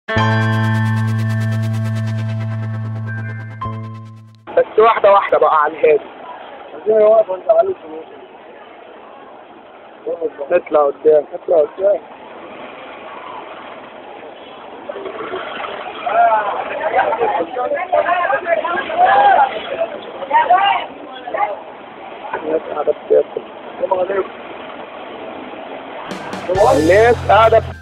بس واحدة واحدة بقى على الهادي. نطلع قدام نطلع قدام. الناس قاعدة بتاكل. الناس قاعدة